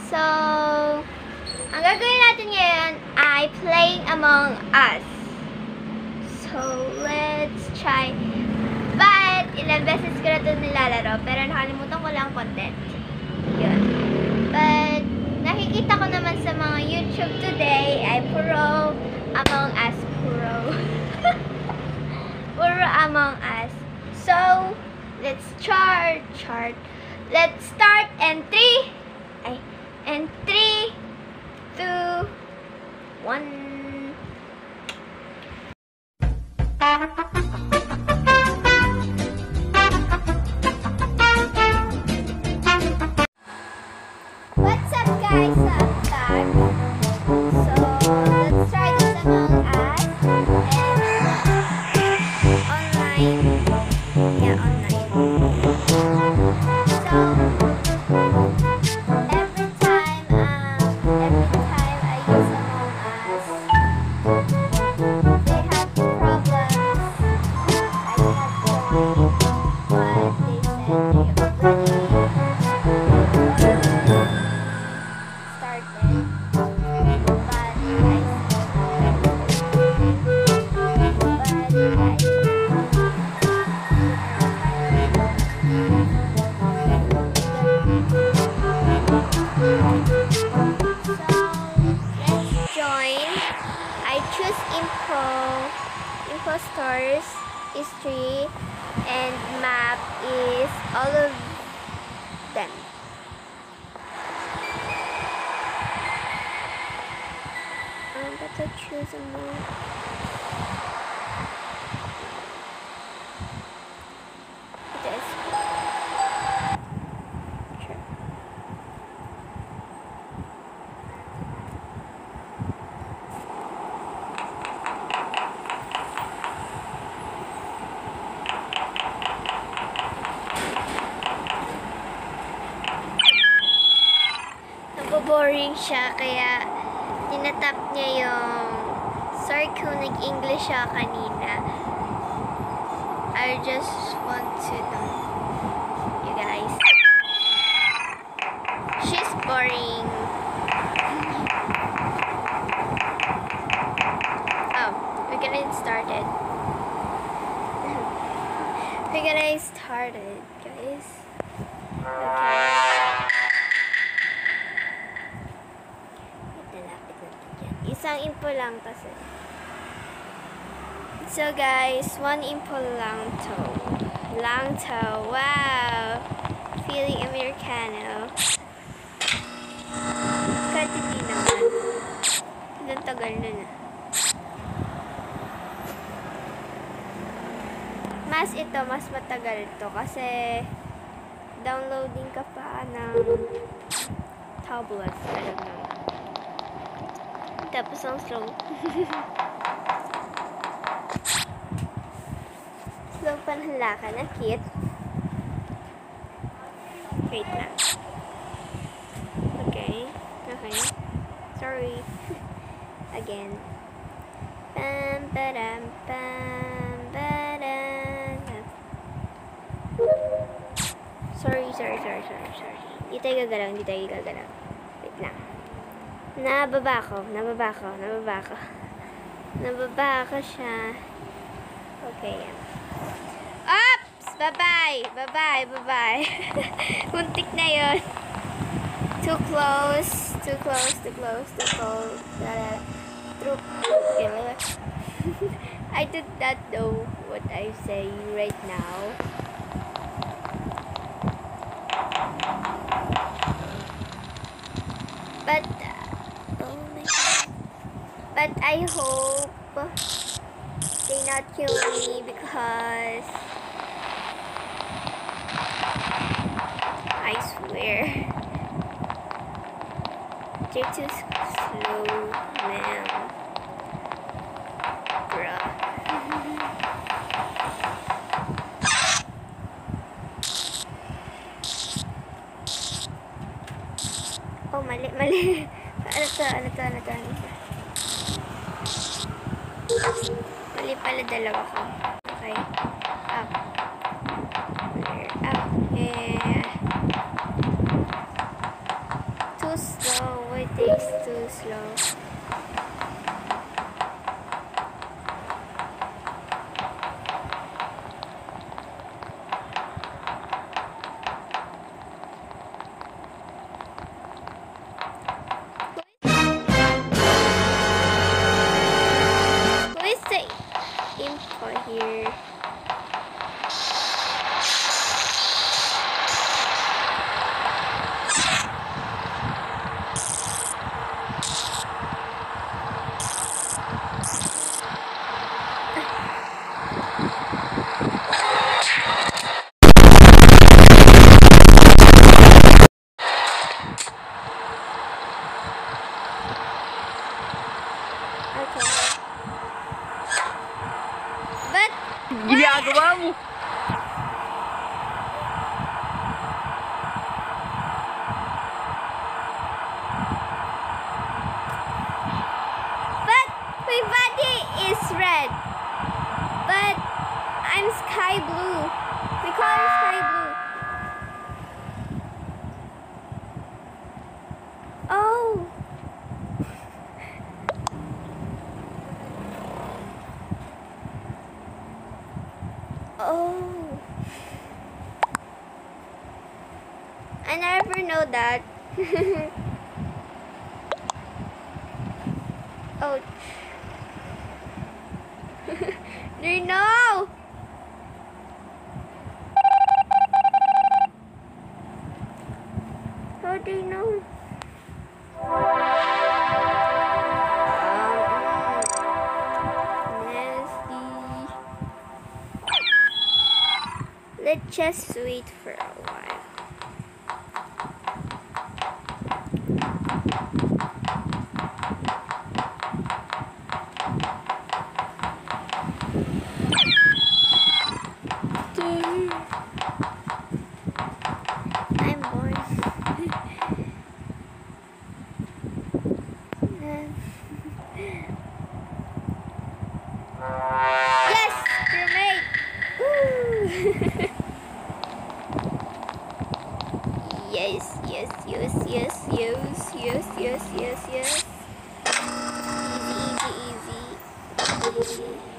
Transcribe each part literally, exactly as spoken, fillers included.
So, ang gagawin natin ngayon ay playing Among Us. So, let's try. But, ilang beses ko na ito nilalaro, pero nakalimutan ko lang content. Yun. But, nakikita ko naman sa mga YouTube today ay puro Among Us. Puro. puro Among Us. So, let's chart. Chart. Let's start and three. Ay, and three, two, one. What's up, guys? I'm back. So let's try this Among Us and online. Yeah, online. So every time, um, every time I use Among Us, they have problems. I cannot join what they said they already started, but I I choose info, impostors, history, and map is all of them. I'm about to choose a move. This. Sure. Boring siya, kaya tinatap niya yung sorry kung nag-English siya kanina. I just want to know you guys. She's boring. Oh, we're gonna start it. We're gonna start it, guys. Okay. Isang info lang kasi. So guys, one info lang to. Lang to. Wow! Feeling Americano. Kahit hindi naman. Ilang tagal na na. Mas ito, mas matagal ito kasi downloading ka pa ng tablet. I don't know. Tapos ang slow. Slow pa ng laka na kit. Wait na. Okay. Okay. Sorry. Again. Pam, padam, pam, padam. Sorry, sorry, sorry, sorry, sorry. Di tayo gagalaw, di tayo gagalaw. Wait lang. Nababa ko, nababa ko, nababa ko. Nababa ko siya. Okay, yan. Oops! Bye-bye! Bye-bye, bye-bye. Muntik na yun. Too close, too close, too close, too close. True. I did not know what I'm saying right now. But, But I hope they not kill me because I swear they're too slow, man. Bruh. Oh, mali, mali. Ano to, ano to, ano to, ano to. Mali pala dalawa ko. Okay. Up. Up. Yeah. Too slow. I never know that. Ouch. No! How do you know? Let's just wait for a while. I'm bored. Yes, crewmate. Woo! Yes, yes, yes, yes, yes, yes, yes, yes, yes. Easy, easy, easy. Easy.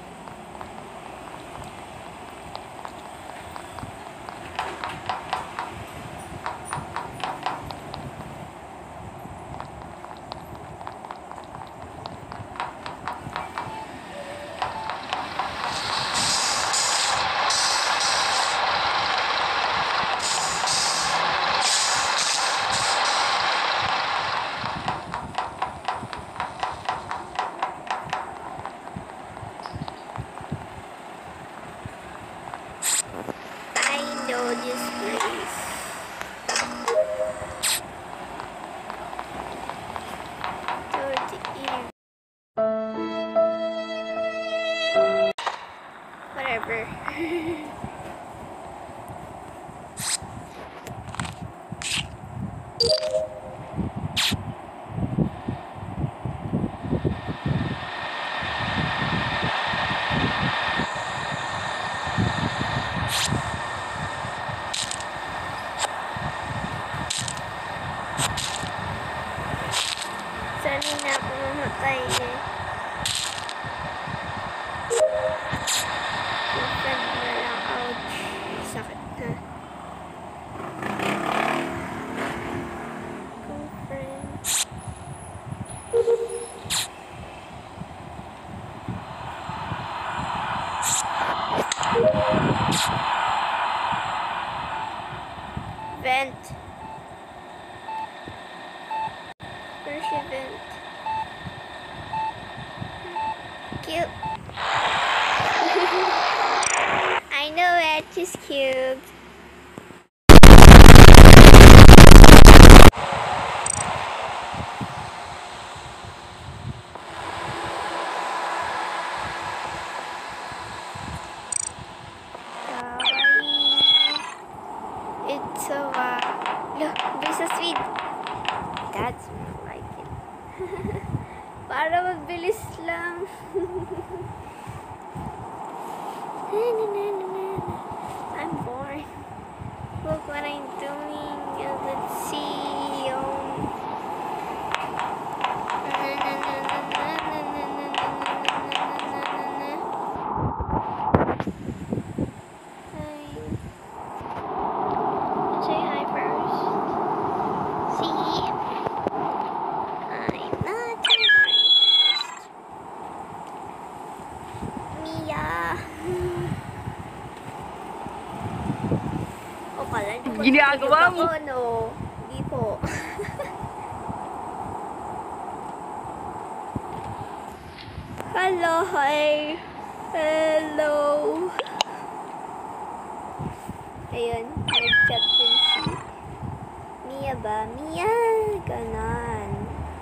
I know this place. Whatever. Sanay na ako mamatay eh. Confirm na lang. Ouch. Sakit na. Confirm. Vent. First event. Cute. I know it. She's cute. It's so uh, look, it's so sweet. That's more like it. Para magbilis lang. I'm bored. Look what I'm doing. Let's see. Um, say hi first. See? I'm not first. Mia. O pala, ginagawa mo? Ako, no. Di po. Hello, hi. Hello. Ayun, nag-chat din si Mia ba? Mia! Ganon.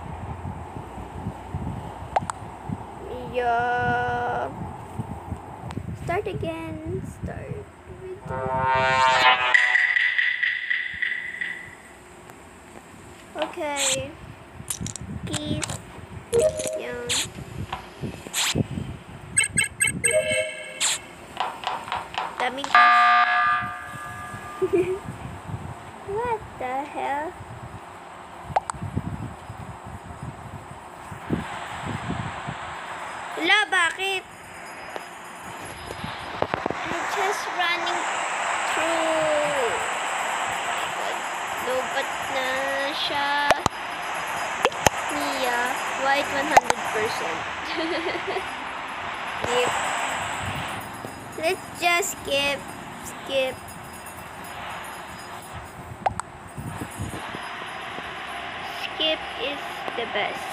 Mia. Start again. Start. Okay. Peace. Yun. Daming What the hell? Wala, bakit? I'm just running through. Oh my God. Lobat na siya. Mia, white one hundred percent. Skip. Let's just skip. Skip. Skip is the best.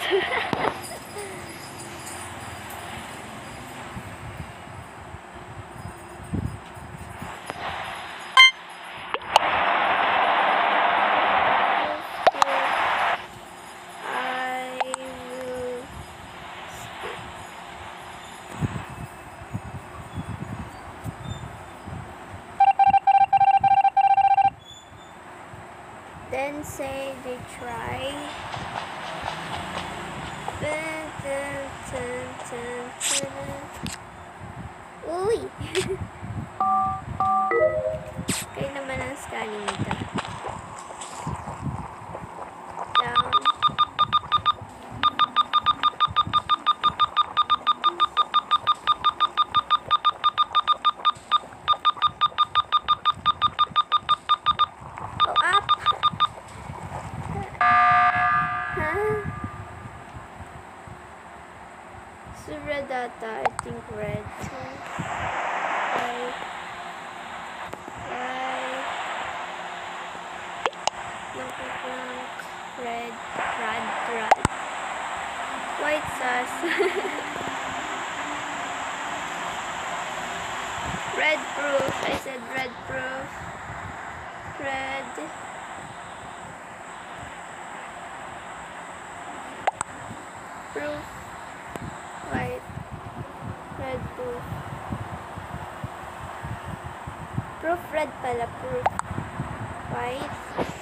Then say they try. Dun, dun, dun, dun, dun. Uy! Kaya naman ang Skylee nito. Down. Go up. So red data, I think red. So, right, right, blank, blank, red, rad, rad, white sauce, red proof. I said red proof, red. Proof, white, red proof. Proof red pala, proof white.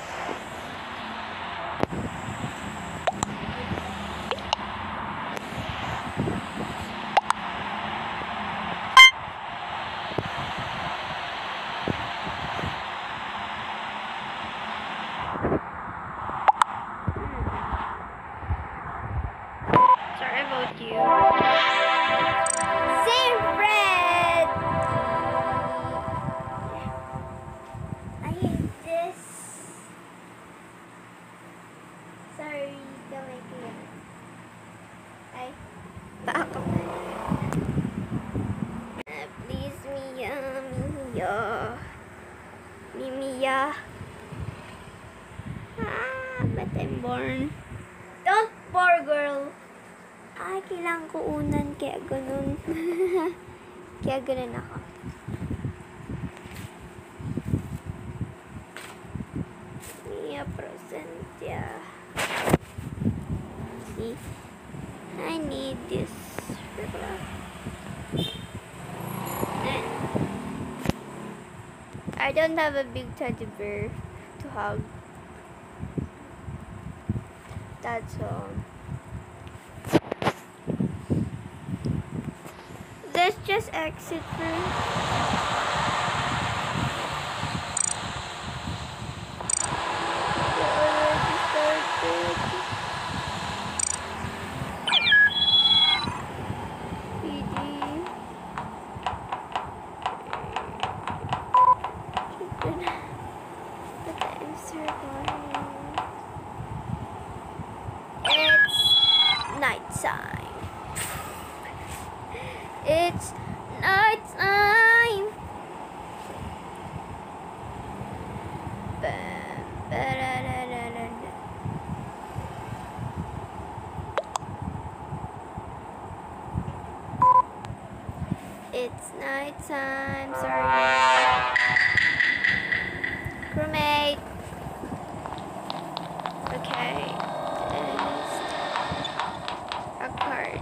Sorry about you. Say red! I hate this. Sorry, don't make me. Ay, back up. Uh, please, Mia, Mia. Mia. Ah, but I'm born. Don't poor girl. Ay, kailangan ko unan, kaya ganun. Kaya ganun ako. Mia Prosentia. See? I need this. I don't have a big teddy bear to hug. That's all. Let's just exit first. We already started. P D. But I'm surviving. It's nighttime. It's night time. It's night time. Sorry. Crewmate. Okay. This is a card.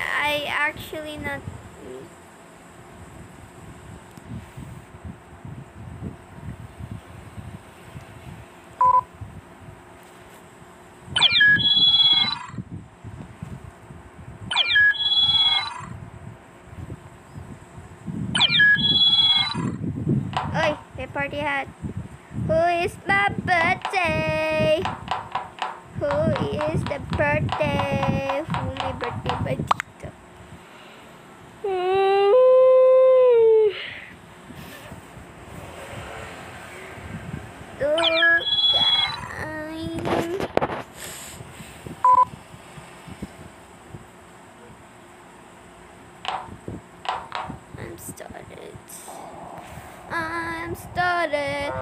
I actually not. Oy, may party hat. Who is my birthday? Who is the birthday? Who may birthday ba dito? I'm started. I'm started.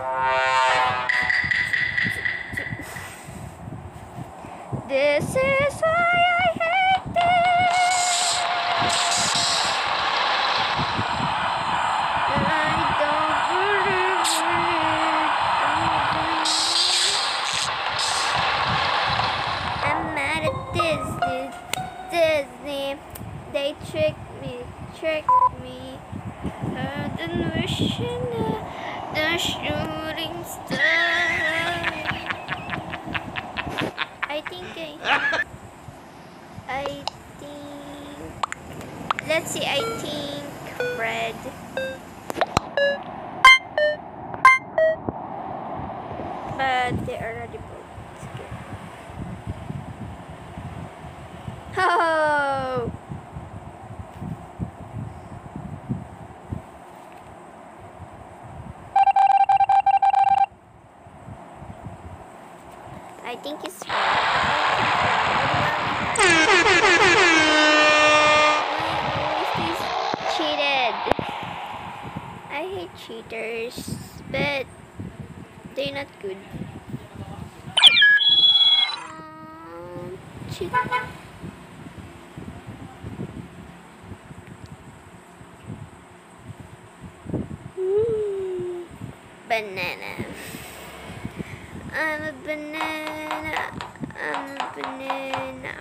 This is why I hate this. And I don't believe it. I'm mad at Disney. Disney. They tricked me. Tricked me. I've been wishing the shooting star. I think I, I think, let's see, I think red. But they are already both. Oh! I think it's red. He's cheated. I hate cheaters, but they're not good. Um, cheat. Mm. Banana. I'm a banana. I'm a banana.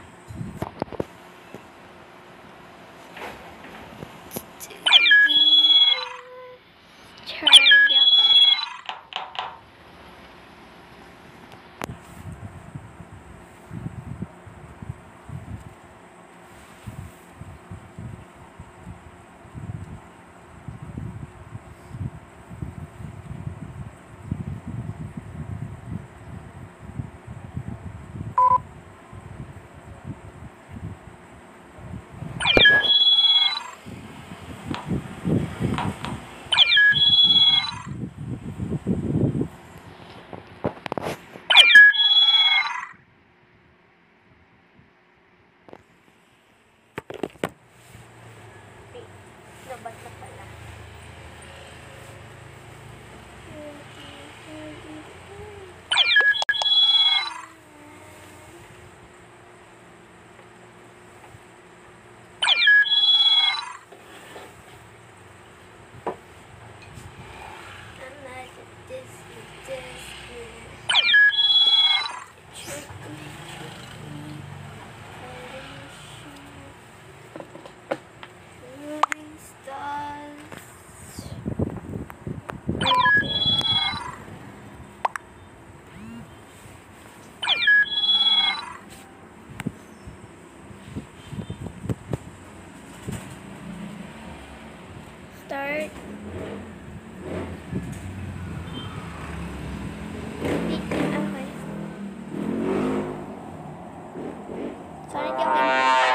Start. Okay. Sorry, di ako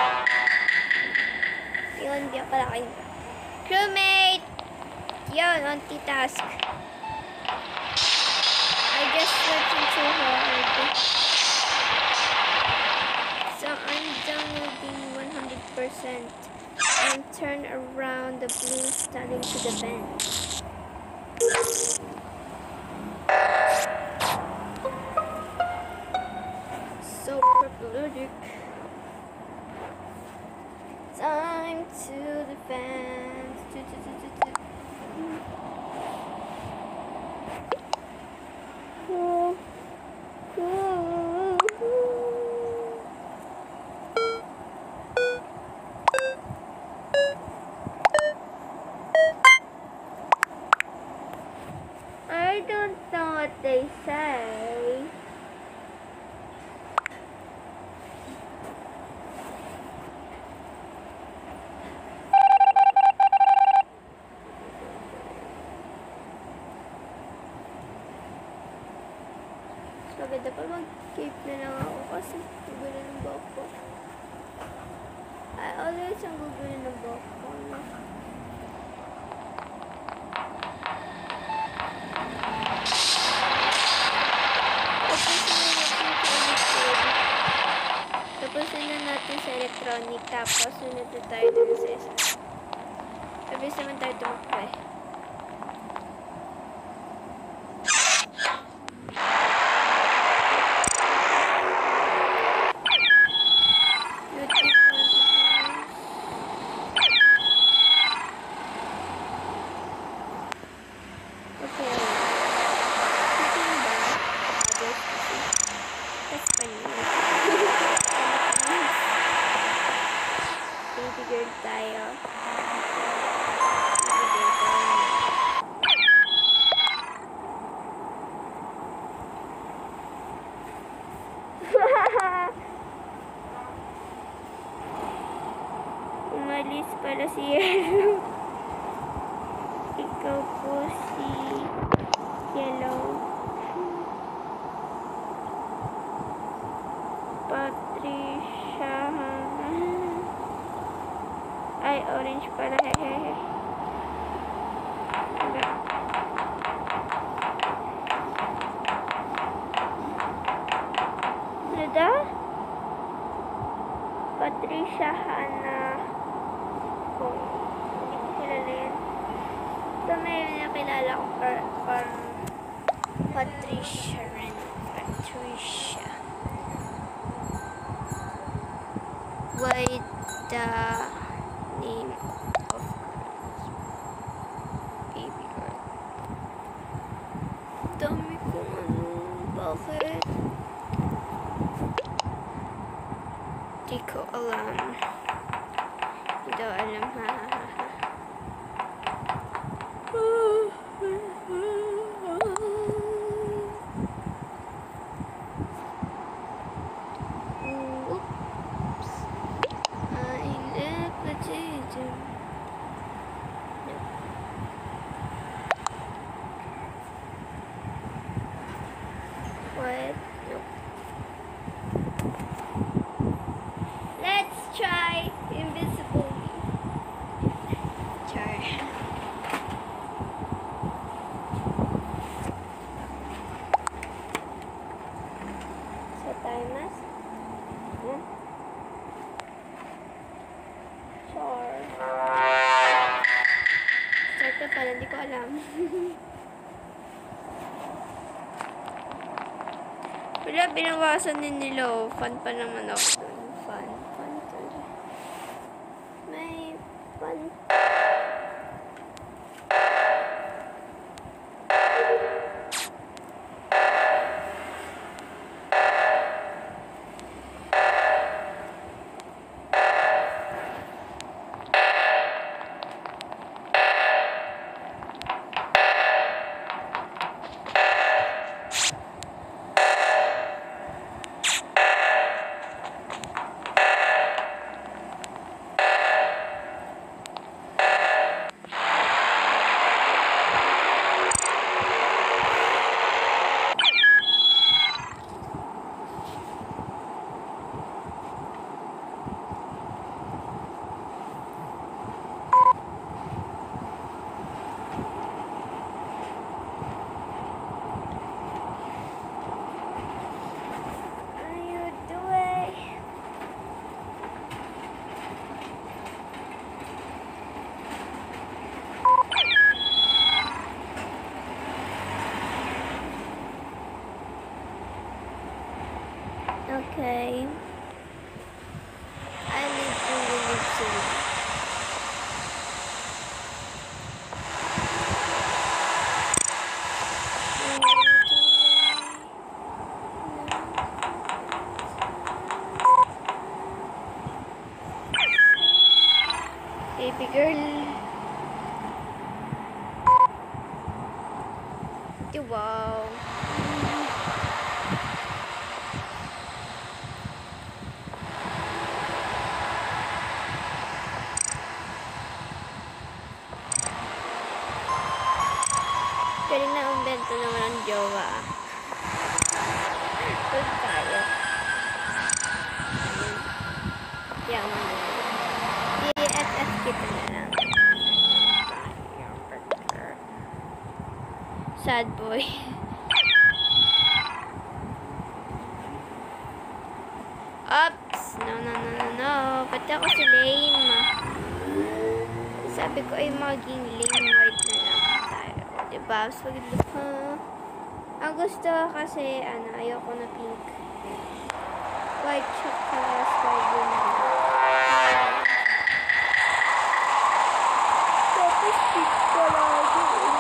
yun, di ako pala kayo. Crewmate! Yun, multitask. I just working too hard. So I'm downloading one hundred percent and turn around the blue starting to the bend. So purple. Time to defend. Do, do, do, do, do. Ooh. Ooh. what they say. Maganda pa mag-cape na lang ako kasi gugulo ng buhok ko. I always ang gugulo ng buhok ko. No? Tapos na natin sa electronic. Tapos sunod na tayo dun sa isa. Tapos naman tayo tumakbo eh. Umalis pala si Yellow. Ikaw po si Yellow. Patricia. Ay, orange pala. Hehehe. Nada? Patricia, Hannah. Kung hindi ko kilala yun. Ito may nakilala ko par, par Patricia rin. Patricia. Why the name of baby girl? Dami kong ano. Bakit? Di ko alam. Hindi ko alam, ha, ha, ha, ha. Oops. I never did it. No. What? No. Let's try invisible. Try. So tayo mas. Hmm? Sure. Start na pala, hindi ko alam. Wala, binawasan din nila. Oh. Fun pa naman ako dun. Fun. Fun talaga. May fun. Okay. I need to leave soon. Baby girl. Wow. Ito naman ang jowa. Good tayo. Yaman mo. I S S kita na lang. Sad boy. Oops! No, no, no, no, no. Pati ako si lame. Sabi ko ay maging lame white na lang tayo. Diba? So, ha? Ang gusto kasi, ano, ayoko na pink. White tsaka sky blue na lang. Tapos pink palagi.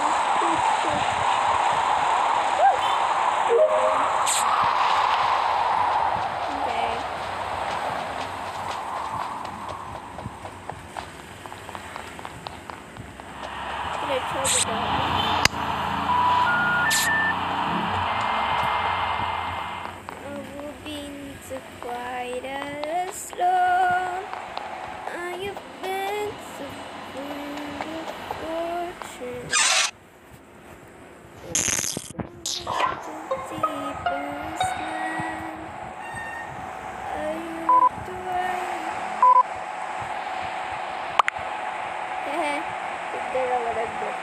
Okay. Let's try the dog. Quite as slow. I have been so full of fortune. Deepest land. Are you doing? Hehe, hindi na wala doon.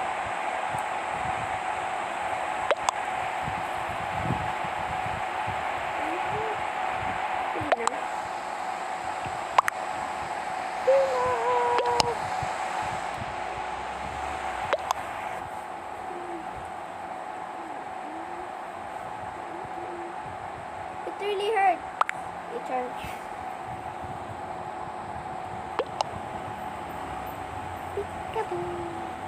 It really hurt. It hurt. Peekaboo.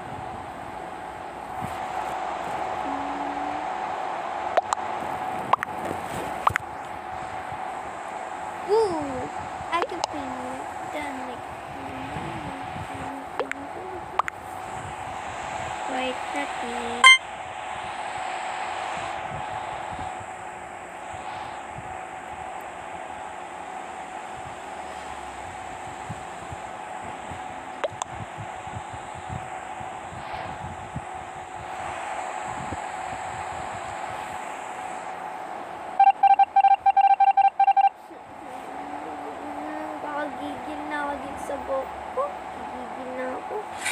Ooh, I can feel done like. Wait, not me. Gigil na ako dito sa buhok ko. Gigil na ako.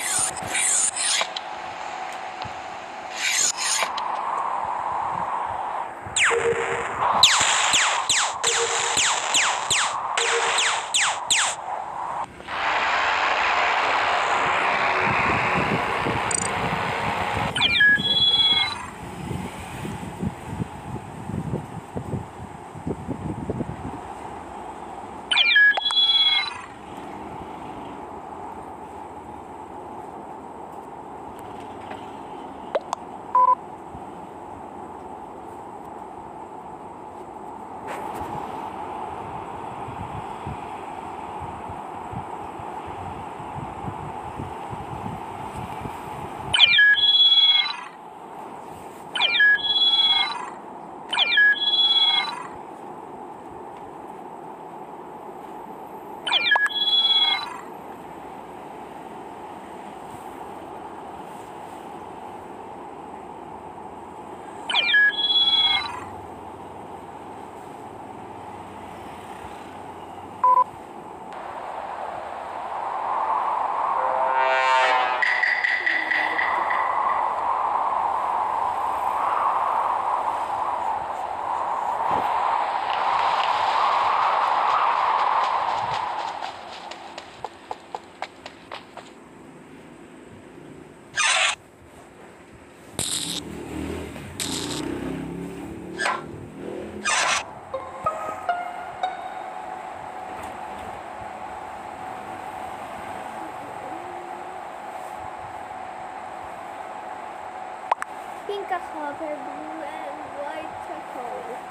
Pink ako, pero blue and white ako.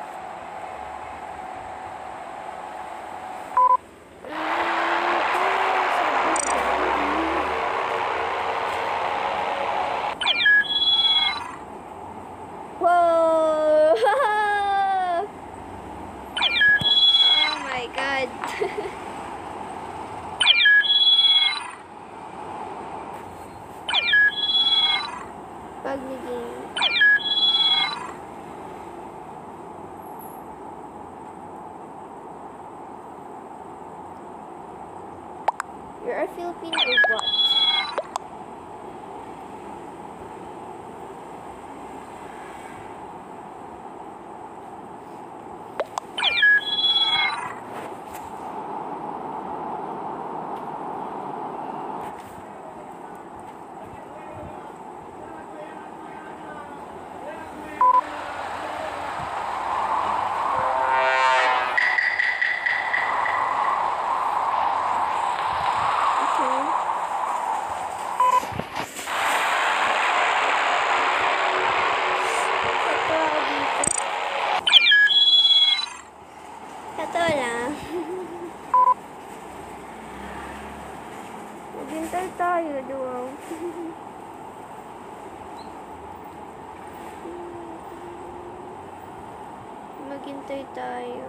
Whoa! Oh my God! Pag naging You're a Filipino robot. Maghintay tayo, duwaw. Maghintay tayo.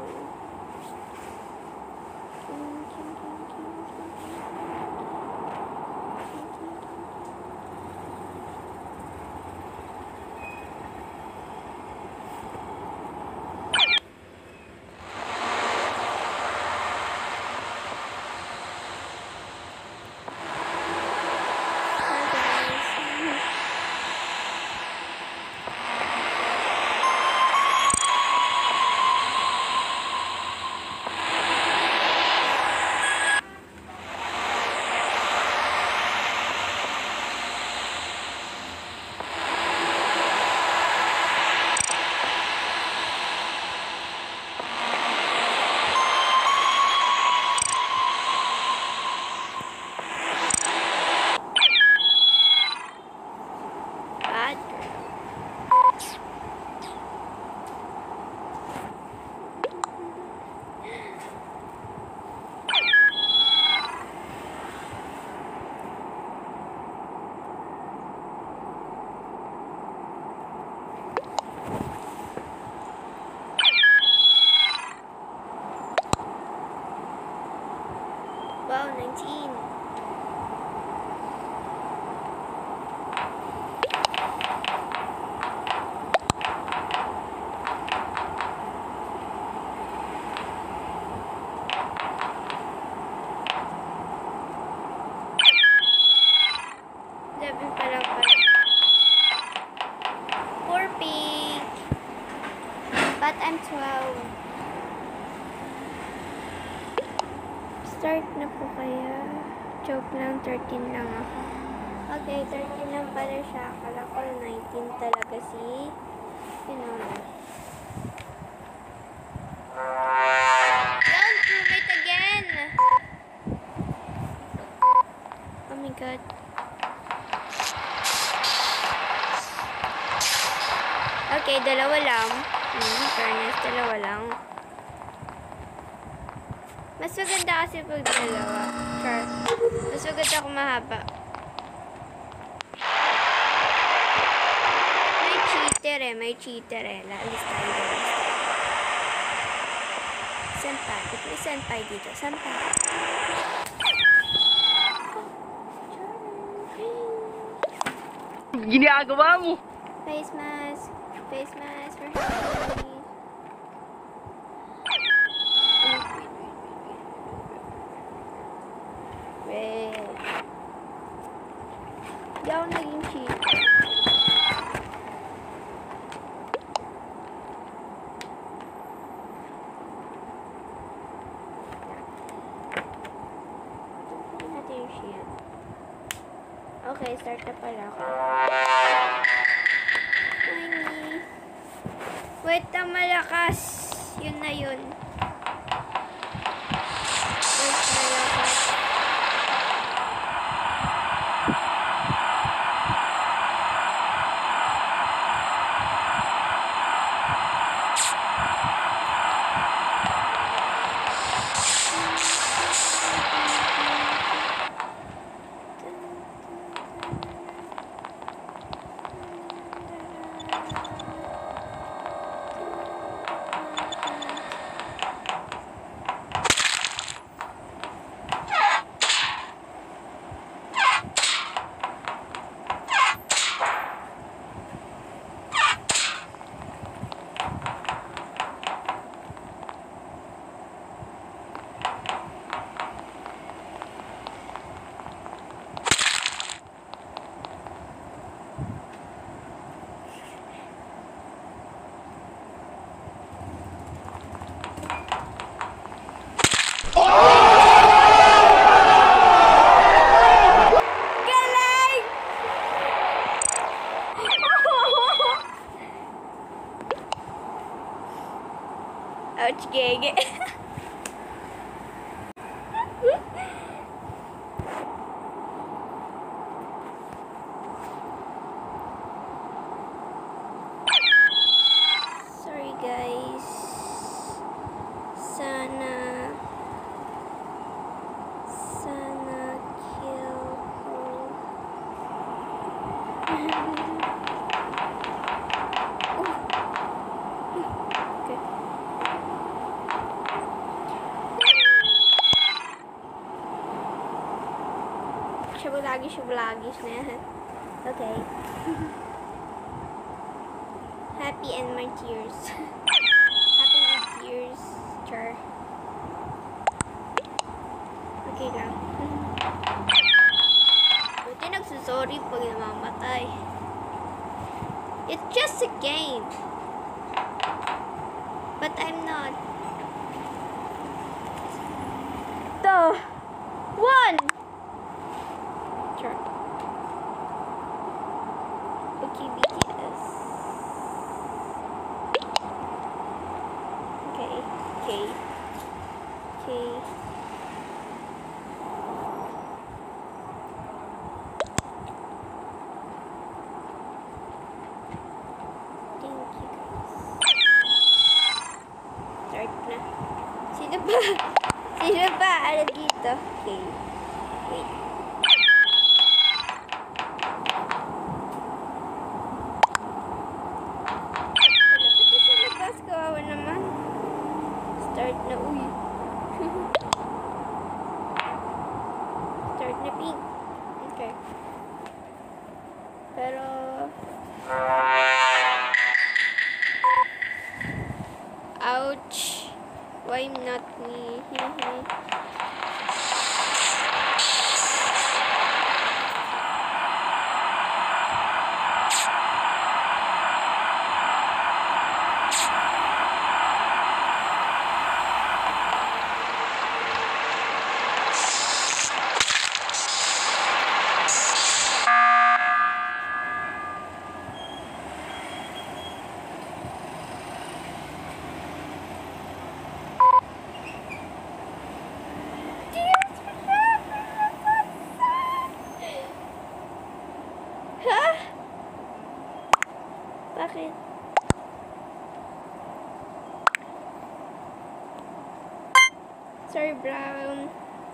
Wow, nineteen. Eleven pa lang pala. Poor pig. But I'm twelve. Start na po kaya. Joke lang, thirteen lang ako. Okay, thirteen lang pala siya. Akala ko nineteen talaga si, you know na. Don't roommate again! Oh my god. Okay, dalawa lang. Hmm, fairness, dalawa lang. Mas maganda kasi pag dalawa. Char. Mas maganda kung mahaba. May cheater eh. May cheater eh. Laalis tayo doon. Senpai. Ba't may senpai dito? Senpai. Ginagawa mo! Face mask. Face mask for Skylee. Wait. Hindi ako naging cheater. Tignan natin yung shield. Okay, start na pala ako. Winnie. Wait, ang malakas. Yun na yun. Wait, malakas. Shabulagi, shabulagis na yan. Okay. Happy and my tears. Happy with tears. Char. Okay lang. Buti nagsusorry pag namamatay. It's just a game. But I'm not. The one. Sure. Okay, B T S. Okay, okay, okay. Thank you guys. Start na. Sino ba? Sino ba? Ano dito? Okay. Wait. Malapit na sa labas. Kawawa naman. Start na. Uy. Start na pink. Okay. Pero... Ouch. Why not me? Bakit? Sorry, Brown.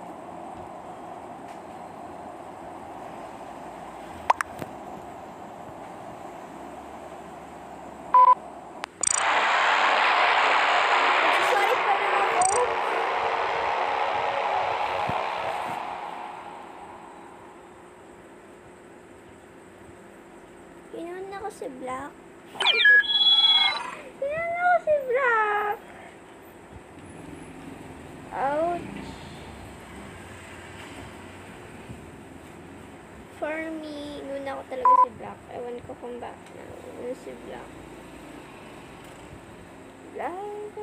Sorry pa naman ako. Pinuhan ako si Black. Pinuhan ako si Black. Ouch. For me, inuna ko talaga si Black. Ewan ko kung ba na inuna si Black. Black.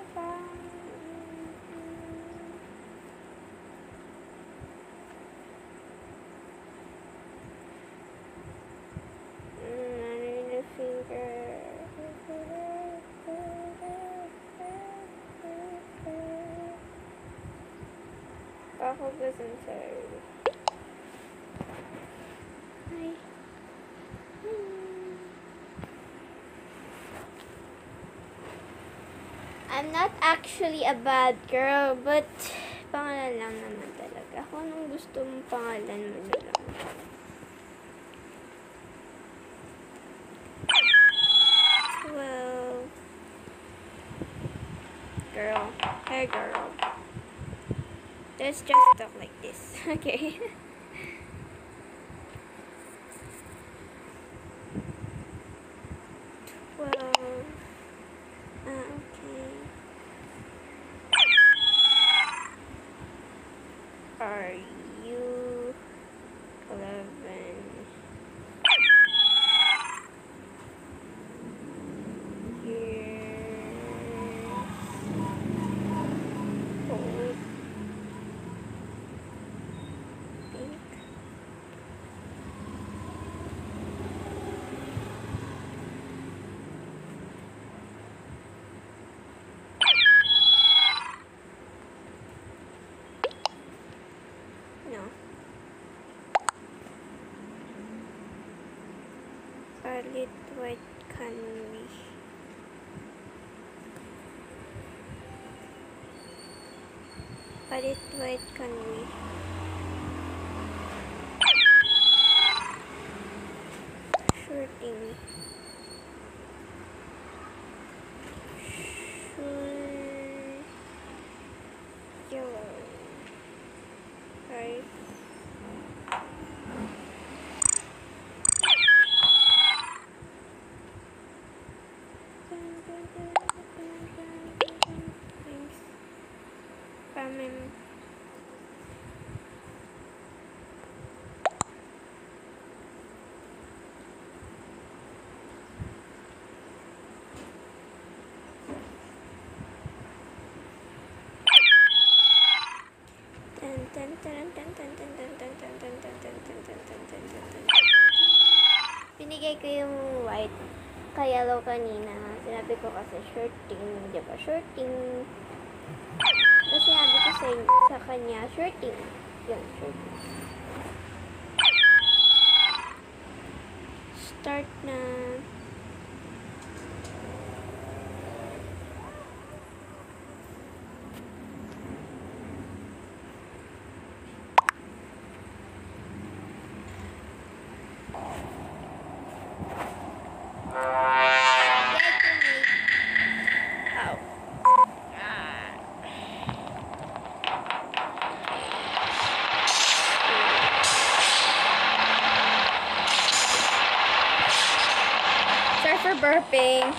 Ako gusto sorry. Hi. Hmm. I'm not actually a bad girl, but pangalan lang naman talaga. Kung anong gusto mong pangalan mo na lang. Well, girl. Hey, girl. Let's just talk like this, okay? Twelve. Ah, okay. Are you eleven? Scarlet, white candy. Scarlet, white candy. Sure thing. Sure. Yellow. Right. Binigay ko yung white kay yellow kanina. Sinabi ko kasi shirting, di ba? Shirting. Tapos sinabi ko sa, sa kanya, shirting. Yun, shirting. Start na. Sorry for burping.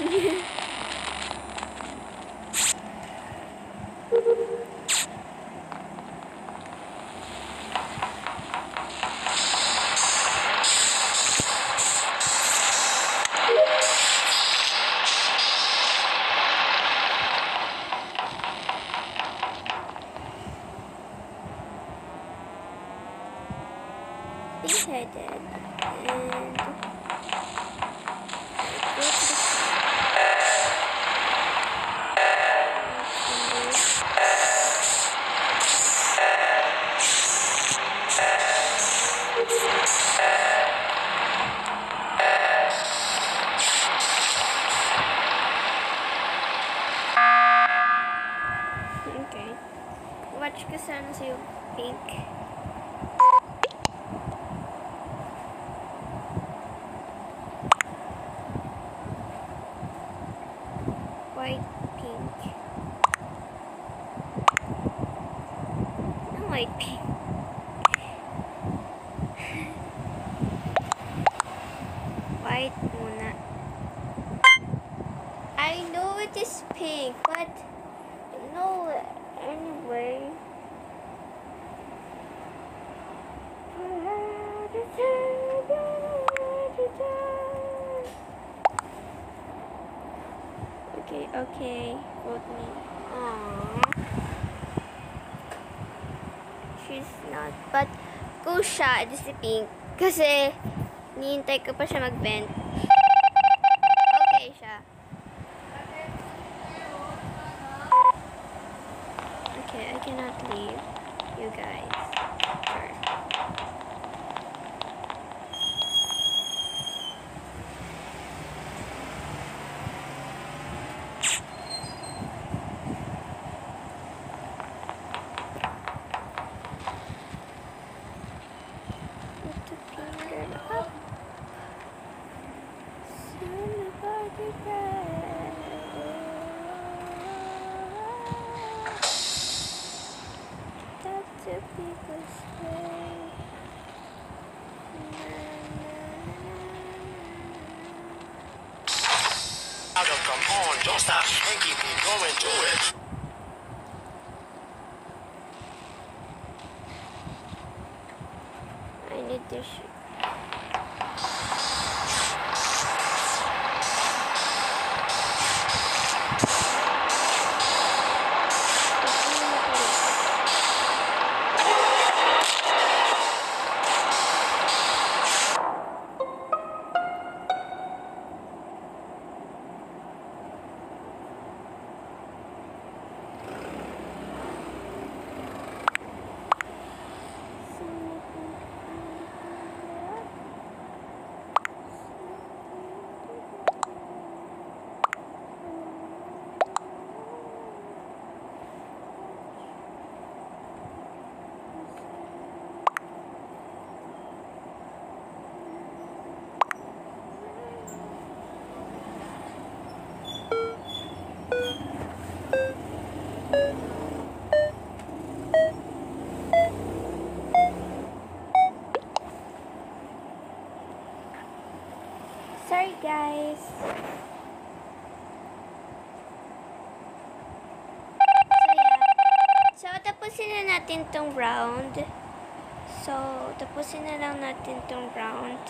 Big-headed and okay. Watch ko sana sa yung pink. White, pink. No, white, pink. White muna. I know it is pink, but no, anyway. Okay, okay. Vote me. Aww. She's not. But, go siya. It is si pink. Kasi, nihintay ko pa siya mag-vent. Okay siya. Okay, I cannot leave you guys. Sure. Come on, don't stop and keep me going to it. I need this. Sorry guys. So yeah. So tapusin na natin tong round. So tapusin na lang natin tong round.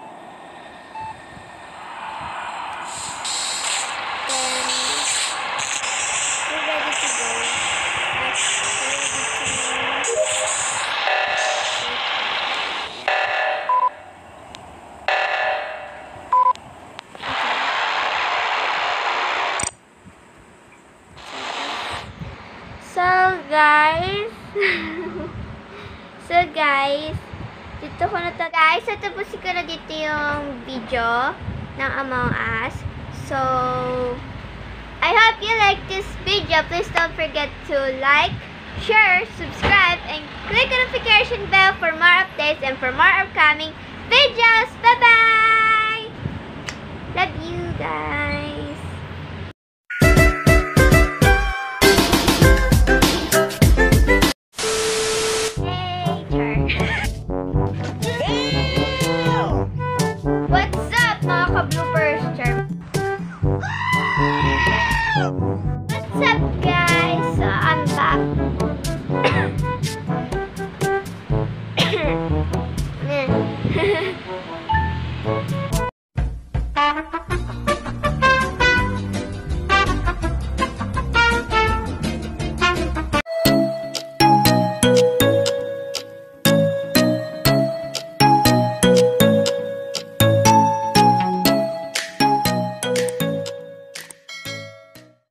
Then we're ready to go. We're ready to Ito ko na to. Guys, natapusin ko na dito yung video ng Among Us. So, I hope you like this video. Please don't forget to like, share, subscribe, and click the notification bell for more updates and for more upcoming videos. Bye-bye! Love you guys! What's up, mga ka-bloopers? Char. What's up, guys? So, I'm back.